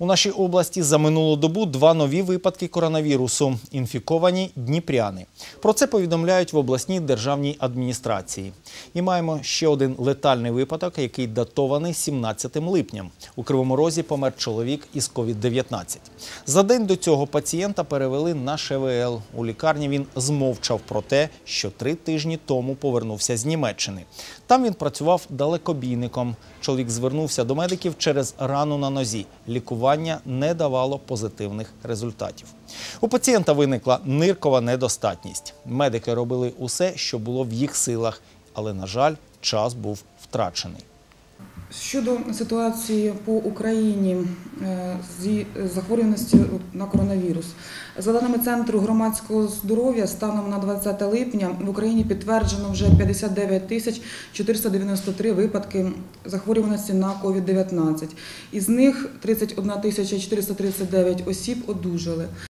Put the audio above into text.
У нашій області за минулу добу 2 нові випадки коронавірусу – інфіковані дніпряни. Про це повідомляють в обласній державній адміністрації. І маємо ще один летальний випадок, який датований 17 липня. У Кривому Розі помер чоловік із COVID-19. За день до цього пацієнта перевели на ШВЛ. У лікарні він змовчав про те, що 3 тижні тому повернувся з Німеччини. Там він працював далекобійником. Чоловік звернувся до медиків через рану на нозі. Лікування не давало позитивних результатів. У пацієнта виникла ниркова недостатність. Медики робили усе, що було в їх силах, але, на жаль, час був втрачений. Щодо ситуації по Україні з захворюваністю на коронавірус. За даними Центру громадського здоров'я, станом на 20 липня в Україні підтверджено вже 59 493 випадки захворюваності на COVID-19. Із них 31 439 осіб одужали.